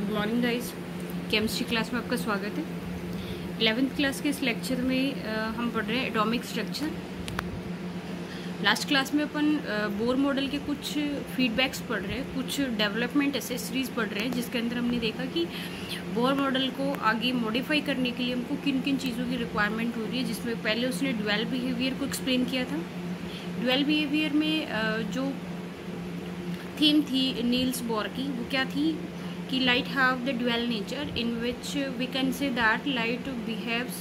Good morning guys. Chemistry class में आपका स्वागत है। 11th क्लास के इस लेक्चर में हम पढ़ रहे हैं एटॉमिक स्ट्रक्चर। लास्ट क्लास में अपन बोर मॉडल के कुछ फीडबैक्स पढ़ रहे हैं, कुछ डेवलपमेंट एसेसरीज पढ़ रहे हैं, जिसके अंदर हमने देखा कि बोर मॉडल को आगे मॉडिफाई करने के लिए हमको किन किन चीज़ों की रिक्वायरमेंट हो रही है। जिसमें पहले उसने ड्यूअल बिहेवियर को एक्सप्लेन किया था। ड्यूअल बिहेवियर में जो थीम थी नील्स बोर की, वो क्या थी कि light have the dual nature in which we can say that light behaves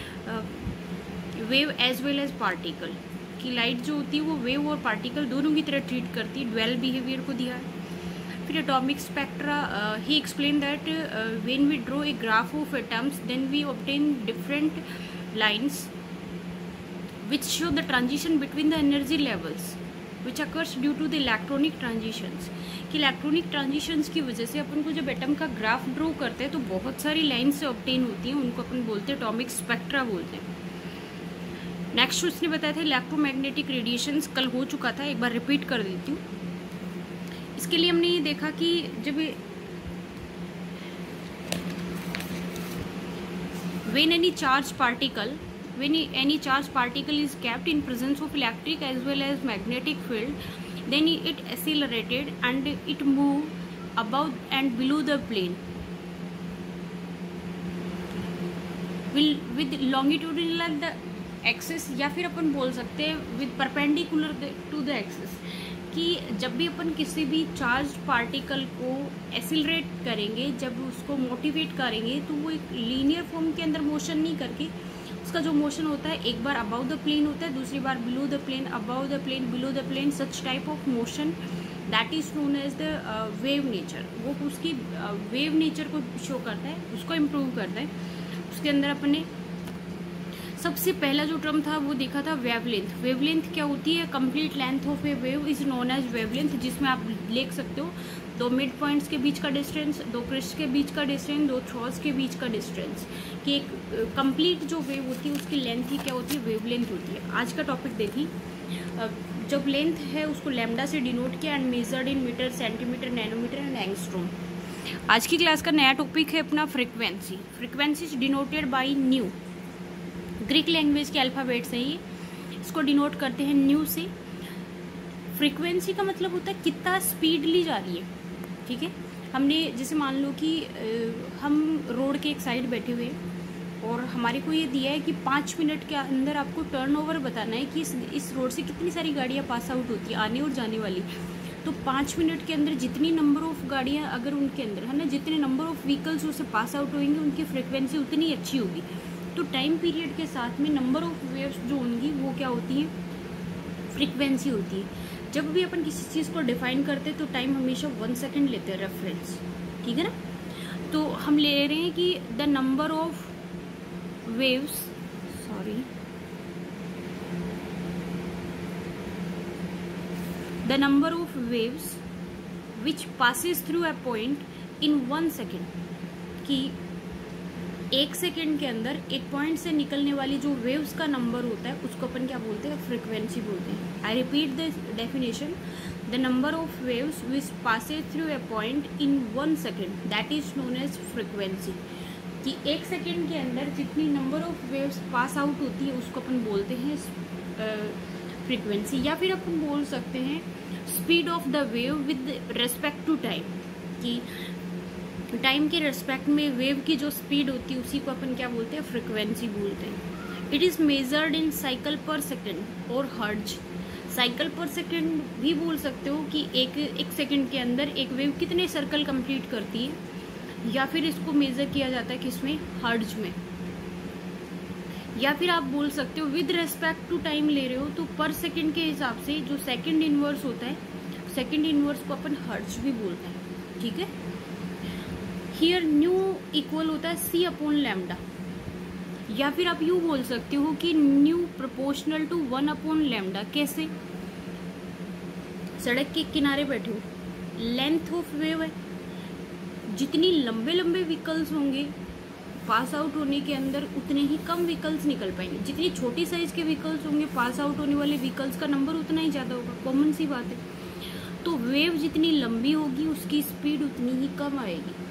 wave as well as particle, कि लाइट जो होती है वो वेव और पार्टिकल दोनों की तरह ट्रीट करती है। ड्यूअल बिहेवियर को दिया है। फिर एटॉमिक स्पेक्ट्रा, ही explain that when we draw a graph of atoms then we obtain different lines which show the transition between the energy levels which occurs due to the electronic transitions। कि electronic transitions की वजह से अपन को जब atom का graph draw करते हैं तो बहुत सारी लाइन से ऑब्टेन होती हैं, उनको अपन बोलते हैं एटॉमिक स्पेक्ट्रा बोलते हैं। नेक्स्ट उसने बताया था इलेक्ट्रोमैग्नेटिक रेडिएशंस, कल हो चुका था, एक बार रिपीट कर देती हूँ। इसके लिए हमने ये देखा कि जब when any charged particle is kept in presence of electric as well as magnetic field, then it accelerated and it moved above and below the plane with longitudinal the axis, या फिर अपन बोल सकते हैं with perpendicular to the axis। कि जब भी अपन किसी भी चार्ज पार्टिकल को एक्सीलरेट करेंगे, जब उसको मोटिवेट करेंगे, तो वो एक लीनियर फॉर्म के अंदर मोशन नहीं करके उसका जो मोशन होता है एक बार अबाउ द प्लेन होता है, दूसरी बार below the plane, above the plane, below the plane. Such type of motion that is known as the wave nature. वो उसकी वेव नेचर को शो करता है, उसको इम्प्रूव करता है। उसके अंदर अपने सबसे पहला जो टर्म था वो देखा था वेवलेंथ। वेवलेंथ क्या होती है? Complete length of a wave is known as wavelength, जिसमें आप लिख सकते हो दो मिड पॉइंट्स के बीच का डिस्टेंस, दो क्रिस्ट के बीच का डिस्टेंस, दो थ्रॉस के बीच का डिस्टेंस। कि एक कंप्लीट जो वेव होती है उसकी लेंथ ही क्या होती है? वेवलेंथ होती है। आज का टॉपिक देखी, जब लेंथ है उसको लैम्डा से डिनोट किया and measured in metre, centimetre, nanometre and angstrom. आज की क्लास का नया टॉपिक है अपना frequency. Frequency is denoted by nu. Greek language के अल्फ़ाबेट से ही इसको डिनोट करते हैं न्यू से। फ्रीक्वेंसी का मतलब होता है कितना स्पीडली जा रही है। ठीक है, हमने जैसे मान लो कि हम रोड के एक साइड बैठे हुए हैं और हमारे को ये दिया है कि 5 मिनट के अंदर आपको टर्नओवर बताना है कि इस रोड से कितनी सारी गाड़ियाँ पास आउट होती है, आने और जाने वाली। तो 5 मिनट के अंदर जितनी नंबर ऑफ गाड़ियाँ अगर उनके अंदर है ना, जितने नंबर ऑफ व्हीकल्स उससे पास आउट होंगे उनकी फ्रिक्वेंसी उतनी अच्छी होगी। तो टाइम पीरियड के साथ में नंबर ऑफ वेव्स जो होंगी वो क्या होती है? फ्रीक्वेंसी होती है। जब भी अपन किसी चीज़ को डिफाइन करते हैं तो टाइम हमेशा 1 सेकेंड लेते हैं रेफरेंस। ठीक है ना? तो हम ले रहे हैं कि the number of waves, the number of waves which passes through a point in 1 second. कि 1 सेकेंड के अंदर एक पॉइंट से निकलने वाली जो वेव्स का नंबर होता है उसको अपन क्या बोलते हैं? फ्रीक्वेंसी बोलते हैं। I repeat the definition, the number of waves which passes through a point in 1 second that is known as frequency. कि 1 सेकेंड के अंदर जितनी number of waves pass out होती है उसको अपन बोलते हैं फ्रीक्वेंसी। या फिर अपन बोल सकते हैं speed of the wave with respect to time. कि टाइम के रेस्पेक्ट में वेव की जो स्पीड होती है उसी को अपन क्या बोलते हैं? फ्रीक्वेंसी बोलते हैं। It is measured in cycle per second और हर्ट्ज। साइकिल पर सेकेंड भी बोल सकते हो कि एक सेकेंड के अंदर एक वेव कितने सर्कल कंप्लीट करती है, या फिर इसको मेजर किया जाता है किसमें? हर्ट्ज में। या फिर आप बोल सकते हो विद रेस्पेक्ट टू टाइम ले रहे हो तो पर सेकेंड के हिसाब से जो सेकेंड इनवर्स होता है, सेकेंड इनवर्स को अपन हर्ट्ज भी बोलते हैं। ठीक है, हियर न्यू इक्वल होता है C अपॉन लैम्डा। या फिर आप यूँ बोल सकते हो कि nu proportional to 1 upon lambda. कैसे? सड़क के किनारे बैठे हो, लेंथ ऑफ वेव है, जितनी लंबे लंबे व्हीकल्स होंगे पास आउट होने के अंदर उतने ही कम व्हीकल्स निकल पाएंगे। जितनी छोटी साइज के व्हीकल्स होंगे पास आउट होने वाले व्हीकल्स का नंबर उतना ही ज़्यादा होगा। कॉमन सी बात है। तो वेव जितनी लंबी होगी उसकी स्पीड उतनी ही कम आएगी।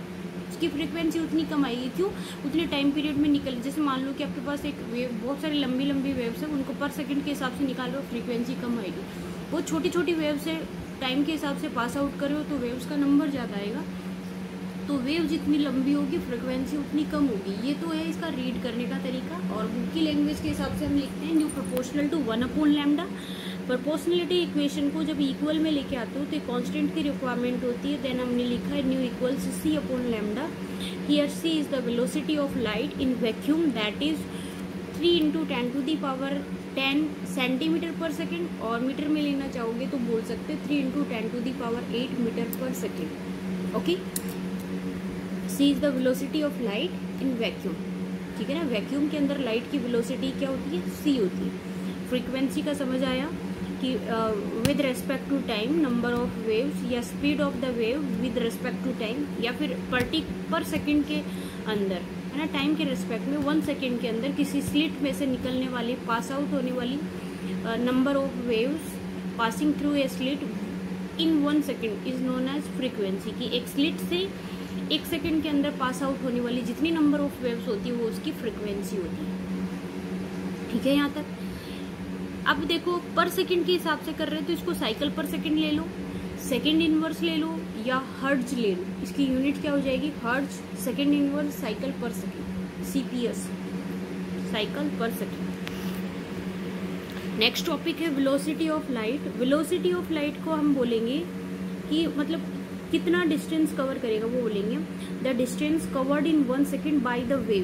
उसकी फ्रीक्वेंसी उतनी कम आएगी। क्यों? उतने टाइम पीरियड में निकल, जैसे मान लो कि आपके पास एक वेव, बहुत सारी लंबी लंबी वेव्स है, उनको पर सेकंड के हिसाब से निकाल लो, फ्रीक्वेंसी कम आएगी। बहुत छोटी छोटी वेव्स है, टाइम के हिसाब से पास आउट करो तो वेव्स का नंबर ज़्यादा आएगा। तो वेव जितनी लंबी होगी फ्रीक्वेंसी उतनी कम होगी। ये तो है इसका रीड करने का तरीका। और बुक की लैंग्वेज के हिसाब से हम लिखते हैं nu proportional to 1/λ। Proportionality equation को जब इक्वल में लेके आते हो तो कांस्टेंट की रिक्वायरमेंट होती है। देन हमने लिखा है nu equals c/λ। Here c is the velocity of light in vacuum, that is 3 × 10⁻10 centimetre per second. और मीटर में लेना चाहोगे तो बोल सकते 3 × 10⁸ metre per second. Okay, c is the velocity of light in vacuum. ठीक है ना, वैक्यूम के अंदर लाइट की वेलोसिटी क्या होती है? c होती है। फ्रीक्वेंसी का समझ आया कि with respect to time number of waves, या speed of the wave with respect to time, या फिर पर सेकेंड के अंदर, है ना, टाइम के रेस्पेक्ट में 1 सेकेंड के अंदर किसी स्लिट में से निकलने वाली, पास आउट होने वाली number of waves passing through a slit in 1 second is known as frequency. की एक स्लिट से 1 सेकेंड के अंदर पास आउट होने वाली जितनी नंबर ऑफ वेव्स होती है वो उसकी फ्रीक्वेंसी होती है। ठीक है यहाँ तक। अब देखो पर सेकेंड के हिसाब से कर रहे हैं तो इसको साइकिल पर सेकेंड ले लो, सेकेंड इनवर्स ले लो, या हर्ट्ज ले लो। इसकी यूनिट क्या हो जाएगी? Hertz, second inverse, cycle per second, CPS, cycle per second. Next topic है velocity of light. Velocity of light को हम बोलेंगे कि मतलब कितना डिस्टेंस कवर करेगा, वो बोलेंगे the distance covered in 1 second by the wave.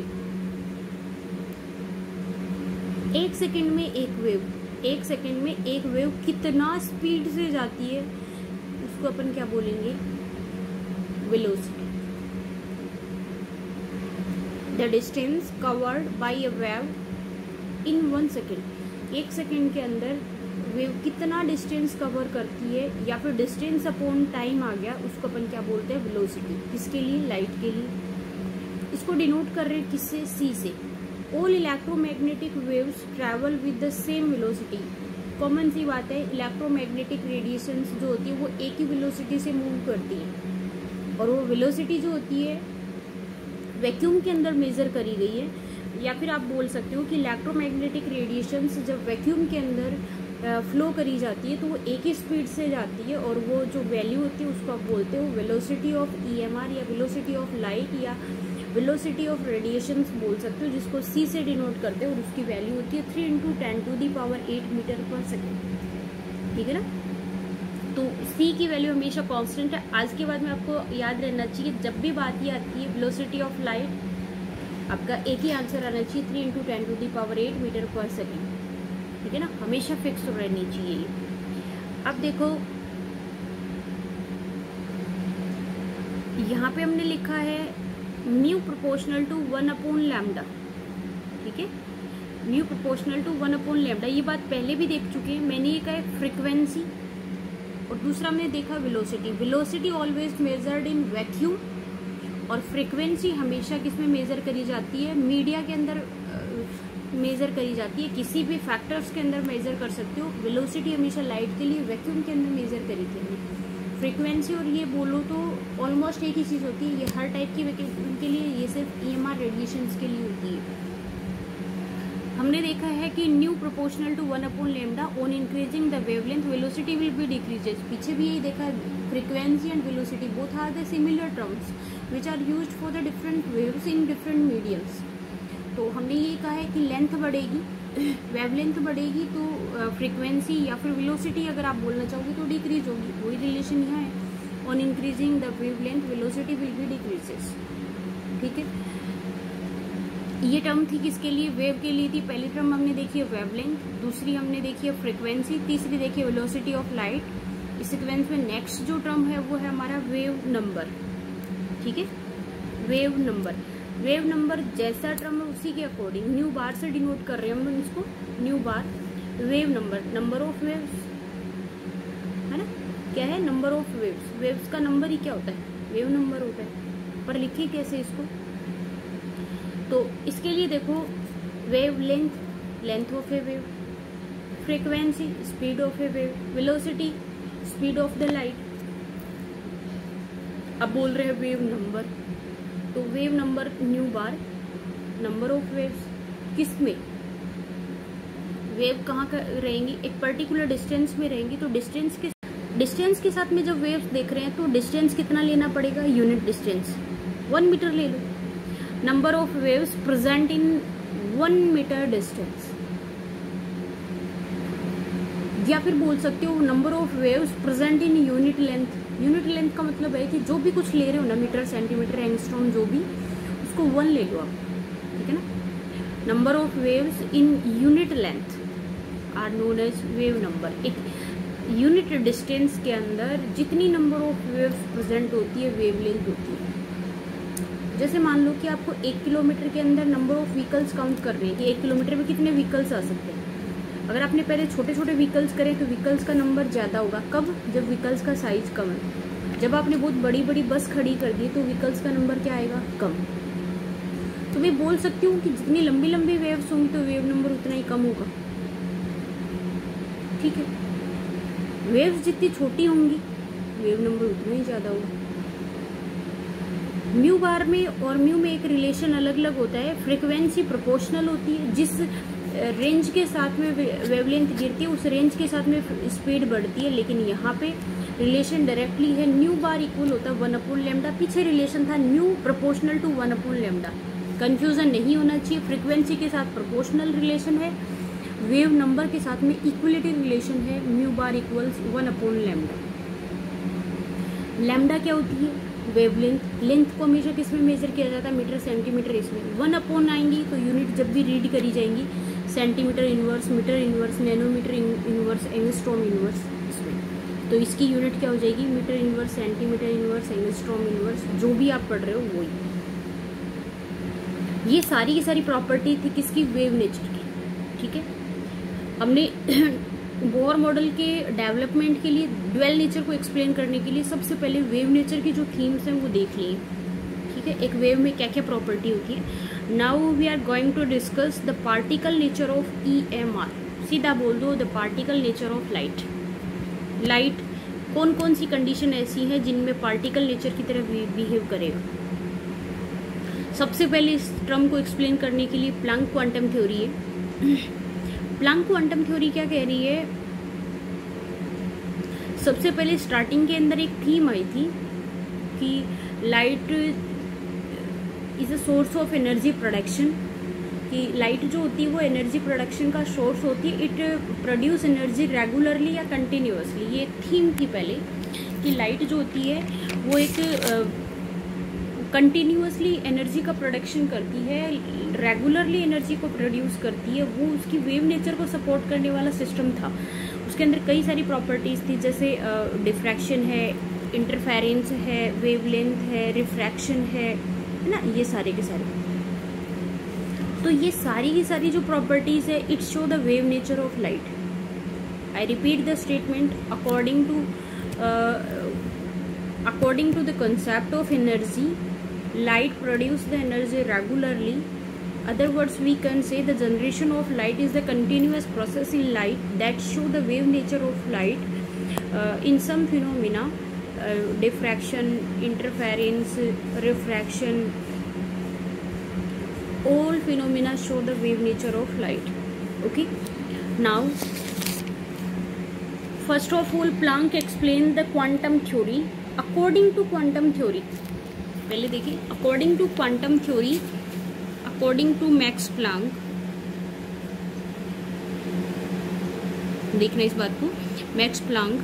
1 second में एक सेकेंड में एक वेव कितना स्पीड से जाती है उसको अपन क्या बोलेंगे? Velocity. The distance covered by a wave in 1 second. 1 second के अंदर वेव कितना डिस्टेंस कवर करती है, या फिर डिस्टेंस अपॉन टाइम आ गया, उसको अपन क्या बोलते हैं? वेलोसिटी। किसके लिए? लाइट के लिए। इसको डिनोट कर रहे हैं किससे? c से। All electromagnetic waves travel with the same velocity. Common सी बात है, इलेक्ट्रोमैग्नेटिक रेडिएशंस जो होती है वो एक ही वेलोसिटी से मूव करती है, और वो वेलोसिटी जो होती है वैक्यूम के अंदर मेजर करी गई है। या फिर आप बोल सकते हो कि इलेक्ट्रोमैग्नेटिक रेडिएशंस जब वैक्यूम के अंदर फ्लो करी जाती है तो वो एक ही स्पीड से जाती है, और वो जो वैल्यू होती है उसको आप बोलते हो वेलोसिटी ऑफ EMR, या वेलोसिटी ऑफ लाइट, या वेलोसिटी ऑफ रेडिएशंस बोल सकते हो, जिसको c से डिनोट करते हैं, और उसकी वैल्यू होती है 3 × 10⁸ मीटर पर सेकेंड। ठीक है ना। तो c की वैल्यू हमेशा कांस्टेंट है। आज के बाद में आपको याद रहना चाहिए, जब भी बात ये आती है वेलोसिटी ऑफ लाइट, आपका एक ही आंसर आना चाहिए 3 × 10⁸ मीटर पर सेकेंड। ठीक है ना, हमेशा फिक्स रहनी चाहिए। अब देखो यहाँ पे हमने लिखा है न्यू प्रोपोर्शनल टू 1/λ। ठीक है, न्यू प्रोपोर्शनल टू 1/λ। ये बात पहले भी देख चुके हैं। मैंने ये कहा फ्रीक्वेंसी, और दूसरा हमने देखा velocity. Velocity always measured in vacuum, और फ्रीक्वेंसी हमेशा किसमें मेजर करी जाती है? मीडिया के अंदर मेजर करी जाती है। किसी भी फैक्टर्स के अंदर मेजर कर सकते हो। वेलोसिटी हमेशा लाइट के लिए वैक्यूम के अंदर मेजर करी थी। फ्रीक्वेंसी और ये बोलो तो ऑलमोस्ट एक ही चीज़ होती है। ये हर टाइप की वैक्यूम के लिए, ये सिर्फ EMR रेडिएशंस के लिए होती है। हमने देखा है कि nu proportional to 1/λ on increasing the wavelength velocity will be decreases. पीछे भी यही देखा है, frequency and velocity both are the similar terms which are used for the different waves in different mediums. तो हमने ये कहा है कि लेंथ बढ़ेगी, वेवलेंथ बढ़ेगी तो फ्रीक्वेंसी या फिर वेलोसिटी अगर आप बोलना चाहोगे तो डिक्रीज होगी। वही रिलेशन यहाँ है, on increasing the wavelength velocity will be decreases. ठीक है, ये टर्म थी किसके लिए? वेव के लिए थी। पहली टर्म हमने देखी है वेवलेंथ, दूसरी हमने देखी है फ्रीक्वेंसी, तीसरी देखी है वेलोसिटी ऑफ लाइट। इस सीक्वेंस में नेक्स्ट जो टर्म है वो है हमारा वेव नंबर। ठीक है, वेव नंबर। वेव नंबर जैसा टर्म है उसी के अकॉर्डिंग न्यू बार से डिनोट कर रहे हैं हम इसको, nu bar. Wave number, number of waves है ना, क्या है? Number of waves. वेव्स का नंबर ही क्या होता है? वेव नंबर होता है। पर लिखिए कैसे इसको? तो इसके लिए देखो, wave length, length of a wave, frequency, speed of a wave, velocity, speed of the light. अब बोल रहे हैं वेव नंबर। तो wave number nu bar, number of waves, किस में वेव कहाँ का रहेंगी, एक पर्टिकुलर डिस्टेंस में रहेंगी, तो डिस्टेंस के साथ में जब वेव्स देख रहे हैं तो डिस्टेंस कितना लेना पड़ेगा, यूनिट डिस्टेंस 1 मीटर ले लो। Number of waves present in 1 metre distance, या फिर बोल सकते हो number of waves present in unit length. Unit length का मतलब है कि जो भी कुछ ले रहे हो ना, मीटर, सेंटीमीटर, एंगस्ट्रॉम, जो भी, उसको 1 ले लो आप, ठीक है ना। Number of waves in unit length are known as wave number. एक यूनिट डिस्टेंस के अंदर जितनी नंबर ऑफ वेव्स प्रेजेंट होती है, वेव लेंथ होती है। जैसे मान लो कि आपको 1 किलोमीटर के अंदर नंबर ऑफ व्हीकल्स काउंट कर रहे हैं कि 1 किलोमीटर में कितने व्हीकल्स आ सकते हैं। अगर आपने पहले छोटे छोटे व्हीकल्स करें तो व्हीकल्स का नंबर ज़्यादा होगा। कब? जब व्हीकल्स का साइज कम है। जब आपने बहुत बड़ी बड़ी बस खड़ी कर दी तो व्हीकल्स का नंबर क्या आएगा, कम। तो मैं बोल सकती हूँ कि जितनी लंबी लंबी वेव्स होंगी तो वेव नंबर उतना ही कम होगा, ठीक है। वेव्स जितनी छोटी होंगी वेव नंबर उतना ही ज़्यादा होगा। म्यू बार में और म्यू में एक रिलेशन अलग अलग होता है। फ्रीक्वेंसी प्रोपोर्शनल होती है, जिस रेंज के साथ में वेवलेंथ गिरती है उस रेंज के साथ में स्पीड बढ़ती है। लेकिन यहाँ पे रिलेशन डायरेक्टली है, न्यू बार इक्वल होता है 1/λ। पीछे रिलेशन था न्यू प्रोपोर्शनल टू 1/λ। कंफ्यूजन नहीं होना चाहिए, फ्रीक्वेंसी के साथ प्रोपोर्शनल रिलेशन है, वेव नंबर के साथ में इक्वलिटी रिलेशन है, म्यू बार इक्वल्स 1/λ। लैम्डा क्या होती है, वेवलेंथ। लेंथ को हमेशा किस में मेजर किया जाता है, मीटर, सेंटीमीटर। इसमें 1/, आएंगी तो यूनिट जब भी रीड करी जाएंगी centimetre inverse, metre inverse, nanometre inverse, angstrom inverse. इसमें तो इसकी यूनिट क्या हो जाएगी, metre inverse, centimetre inverse, angstrom inverse, जो भी आप पढ़ रहे हो वही। ये सारी की सारी प्रॉपर्टी थी किसकी, वेव नेचर की, ठीक है। हमने बोर मॉडल के डेवलपमेंट के लिए, ड्वेल नेचर को एक्सप्लेन करने के लिए सबसे पहले वेव नेचर की जो थीम्स हैं वो देख लिए, ठीक है। एक वेव में क्या क्या प्रॉपर्टी होती है। Now we are going to discuss the particle nature of EMR। सीधा बोल दो, the particle nature of light. Light कौन कौन सी कंडीशन ऐसी है जिनमें पार्टिकल नेचर की तरह बिहेव करेगा। सबसे पहले इस टर्म को एक्सप्लेन करने के लिए प्लैंक क्वांटम थ्योरी है। प्लैंक क्वांटम थ्योरी क्या कह रही है, सबसे पहले स्टार्टिंग के अंदर एक थीम आई थी कि light is a source of energy production, कि लाइट जो होती है वो एनर्जी प्रोडक्शन का सोर्स होती है। इट प्रोड्यूस एनर्जी रेगुलरली या कंटिन्यूअसली। ये थीम थी पहले कि लाइट जो होती है वो एक कंटिन्यूअसली एनर्जी का प्रोडक्शन करती है, रेगुलरली एनर्जी को प्रोड्यूस करती है। वो उसकी वेव नेचर को सपोर्ट करने वाला सिस्टम था। उसके अंदर कई सारी प्रॉपर्टीज थी, जैसे डिफ्रैक्शन है, इंटरफेरेंस है, वेवलेंथ है, रिफ्रैक्शन है ना, ये सारे के सारे। तो ये सारी की सारी जो प्रॉपर्टीज है, it show the wave nature of light. I repeat the statement, according to the concept of energy, light produce the energy regularly. Other words, we can say the generation of light is the continuous process in light that show the wave nature of light. In some phenomena, diffraction, interference, refraction, all phenomena show the wave nature of light. Okay, now first of all, Planck explained the quantum theory. According to quantum theory, पहले देखिए, according to quantum theory, according to Max Planck, देखना इस बात को, Max Planck,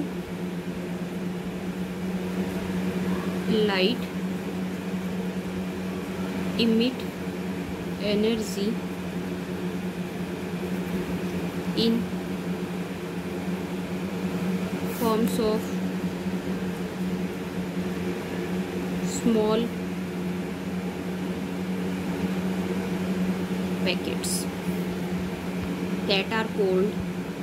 light emit energy in forms of small packets that are called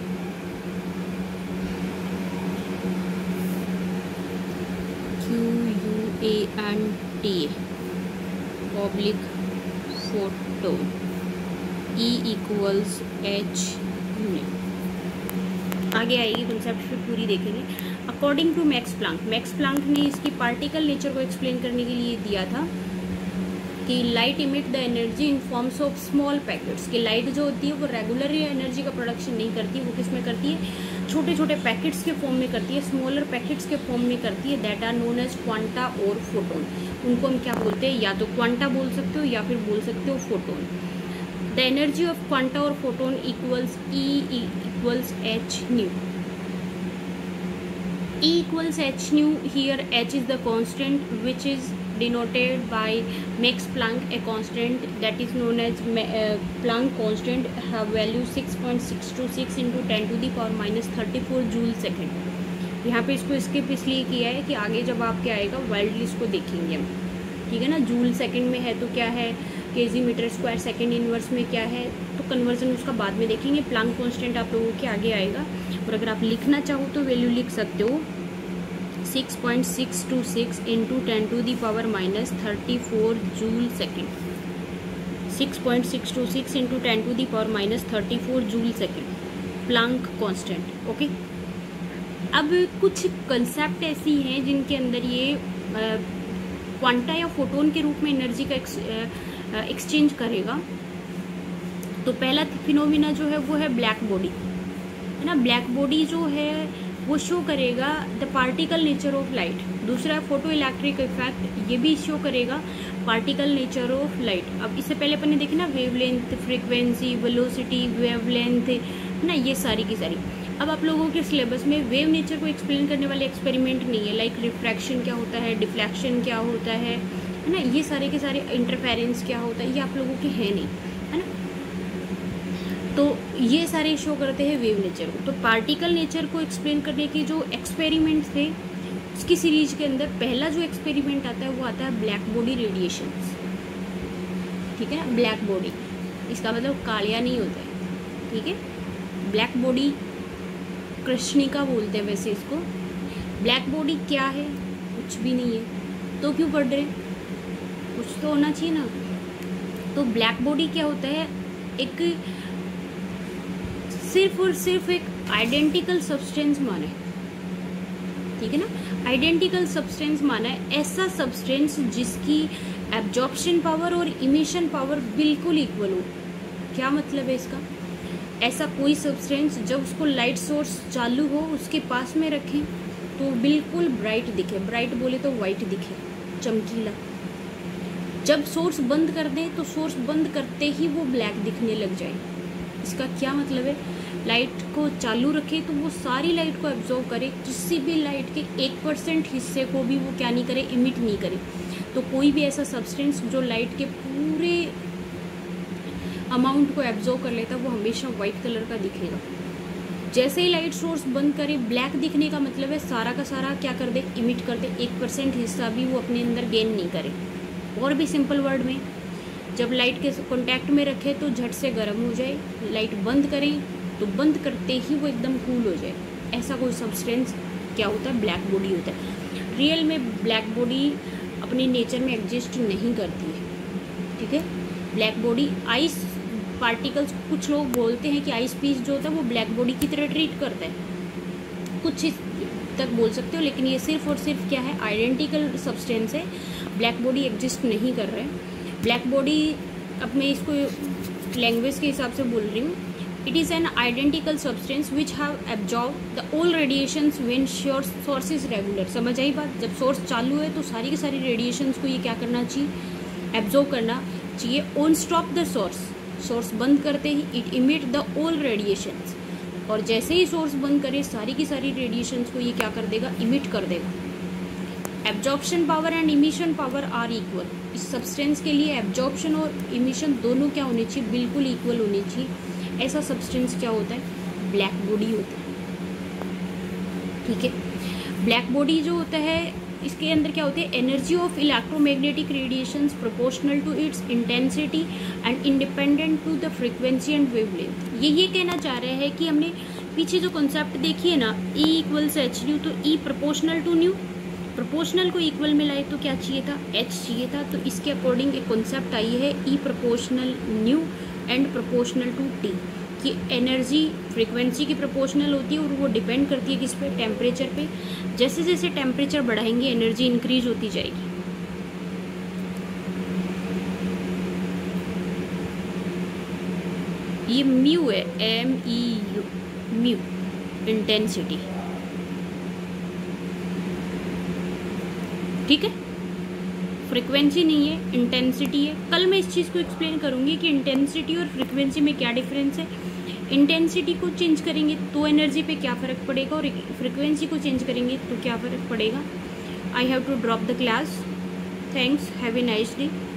QUANT oblique photon, E equals H unit। आगे आएगी concept, फिर पूरी देखेंगे। अकॉर्डिंग टू मैक्स प्लांक ने इसकी पार्टिकल नेचर को एक्सप्लेन करने के लिए दिया था कि light emit the energy in forms of small packets, कि लाइट जो होती है वो रेगुलरली एनर्जी का प्रोडक्शन नहीं करती, वो किस में करती है, छोटे छोटे पैकेट्स के फॉर्म में करती है, स्मॉलर पैकेट्स के फॉर्म में करती है, that are known as quanta और फोटोन। उनको हम क्या बोलते हैं, या तो क्वांटा बोल सकते हो या फिर बोल सकते हो photon. The energy of quanta और photon equals E equals h nu. E equals h nu. Here h is the constant which is denoted by Max Planck, a constant that is known as Planck constant, have value 6.626 into 10 to the power minus 34 joule second. यहाँ पे इसको skip इसलिए किया है कि आगे जब आपके आएगा वाइल्डली इसको देखेंगे हम, ठीक है ना। जूल सेकेंड में है तो क्या है, KG metre square second inverse में क्या है, तो कन्वर्जन उसका बाद में देखेंगे। प्लांक कांस्टेंट आप लोगों के आगे आएगा, और अगर आप लिखना चाहो तो वैल्यू लिख सकते हो 6.626 into 10 to the power minus 34 joule second. 6.626 into 10 to the power minus 34 joule second, Planck constant. Okay, अब कुछ कंसेप्ट ऐसी हैं जिनके अंदर ये क्वांटा या फोटोन के रूप में एनर्जी का एक्सचेंज करेगा। तो पहला फिनोमिना जो है वो है ब्लैक बॉडी, है ना। ब्लैक बॉडी जो है वो शो करेगा the particle nature of light. दूसरा फोटो इलेक्ट्रिक इफेक्ट, ये भी शो करेगा पार्टिकल नेचर ऑफ लाइट। अब इससे पहले अपन ने देखी ना वेवलेंथ, फ्रीक्वेंसी, वेलोसिटी, वेवलेंथ, है ना, ये सारी की सारी। अब आप लोगों के सिलेबस में वेव नेचर को एक्सप्लेन करने वाले एक्सपेरिमेंट नहीं है, लाइक रिफ्रैक्शन क्या होता है, डिफ्लेक्शन क्या होता है ना, ये सारे के सारे इंटरफेरेंस क्या होता है, ये आप लोगों के हैं नहीं, है ना। तो ये सारे शो करते हैं वेव नेचर को। तो पार्टिकल नेचर को एक्सप्लेन करने की जो एक्सपेरिमेंट थे उसकी सीरीज के अंदर पहला जो एक्सपेरिमेंट आता है वो आता है ब्लैक बॉडी रेडिएशन, ठीक है ना। ब्लैक बॉडी, इसका मतलब कालिया नहीं होता है, ठीक है। ब्लैक बॉडी कृष्णिका बोलते हैं वैसे इसको। ब्लैक बॉडी क्या है, कुछ भी नहीं है, तो क्यों पढ़ रहे, कुछ तो होना चाहिए ना। तो ब्लैक बॉडी क्या होता है, एक सिर्फ और सिर्फ एक आइडेंटिकल सब्सटेंस माना है, ठीक है ना। आइडेंटिकल सब्सटेंस माना है ऐसा सब्सटेंस जिसकी एब्जॉर्प्शन पावर और इमिशन पावर बिल्कुल इक्वल हो। क्या मतलब है इसका, ऐसा कोई सब्सटेंस जब उसको लाइट सोर्स चालू हो उसके पास में रखें तो बिल्कुल ब्राइट दिखे, ब्राइट बोले तो वाइट दिखे, चमकीला। जब सोर्स बंद कर दें तो सोर्स बंद करते ही वो ब्लैक दिखने लग जाए। इसका क्या मतलब है, लाइट को चालू रखे तो वो सारी लाइट को एब्जॉर्व करे, किसी भी लाइट के 1% हिस्से को भी वो क्या नहीं करे, इमिट नहीं करे। तो कोई भी ऐसा सब्सटेंस जो लाइट के पूरे अमाउंट को एब्जॉर्व कर लेता है वो हमेशा वाइट कलर का दिखेगा। जैसे ही लाइट सोर्स बंद करे, ब्लैक दिखने का मतलब है सारा का सारा क्या कर दे, इमिट कर दे, 1% हिस्सा भी वो अपने अंदर गेन नहीं करे। और भी सिंपल वर्ड में, जब लाइट के कांटेक्ट में रखे तो झट से गर्म हो जाए, लाइट बंद करें तो बंद करते ही वो एकदम कूल हो जाए, ऐसा कोई सब्सटेंस क्या होता है, ब्लैक बॉडी होता है। रियल में ब्लैक बॉडी अपने नेचर में एग्जिस्ट नहीं करती है, ठीक है। ब्लैक बॉडी आइस पार्टिकल्स, कुछ लोग बोलते हैं कि आइस पीस जो होता है वो ब्लैक बॉडी की तरह ट्रीट करता है, कुछ इस तक बोल सकते हो, लेकिन ये सिर्फ और सिर्फ क्या है, आइडेंटिकल सब्सटेंस है, ब्लैक बॉडी एग्जिस्ट नहीं कर रहे हैं। ब्लैक बॉडी, अब मैं इसको लैंग्वेज के हिसाब से बोल रही हूँ, it is an identical substance which have absorb the all radiations when source is regular. समझ आई बात, जब सोर्स चालू है तो सारी की सारी रेडिएशंस को ये क्या करना चाहिए, एब्जॉर्ब करना चाहिए। On stop the source, source बंद करते ही it emit the all radiations, और जैसे ही सोर्स बंद करे सारी की सारी रेडिएशंस को ये क्या कर देगा, इमिट कर देगा। Absorption power and emission power are equal. इस सब्सटेंस के लिए एब्जॉर्प्शन और इमिशन दोनों क्या होनी चाहिए, बिल्कुल इक्वल होनी चाहिए। ऐसा सब्सटेंस क्या होता है, ब्लैक बॉडी होता है, ठीक है। ब्लैक बॉडी जो होता है इसके अंदर क्या होती है, energy of electromagnetic radiations proportional to its intensity and independent to the frequency and wavelength. ये कहना चाह रहे हैं कि हमने पीछे जो कॉन्सेप्ट देखी है ना, E इक्वल्स एच न्यू, तो E proportional to nu, proportional को इक्वल में लाए तो क्या चाहिए था, H चाहिए था। तो इसके अकॉर्डिंग एक कॉन्सेप्ट आई है E proportional nu and proportional to T, कि एनर्जी फ्रीक्वेंसी की प्रोपोर्शनल होती है और वो डिपेंड करती है किस पे, टेम्परेचर पे। जैसे जैसे टेम्परेचर बढ़ाएंगे एनर्जी इंक्रीज होती जाएगी। ये म्यू है, MEU, म्यू, इंटेंसिटी। ठीक है, फ्रीक्वेंसी नहीं है, इंटेंसिटी है। कल मैं इस चीज़ को एक्सप्लेन करूँगी कि इंटेंसिटी और फ्रीक्वेंसी में क्या डिफरेंस है। इंटेंसिटी को चेंज करेंगे तो एनर्जी पे क्या फ़र्क पड़ेगा, और फ्रीक्वेंसी को चेंज करेंगे तो क्या फ़र्क पड़ेगा। I have to drop the class. Thanks, have a nice day.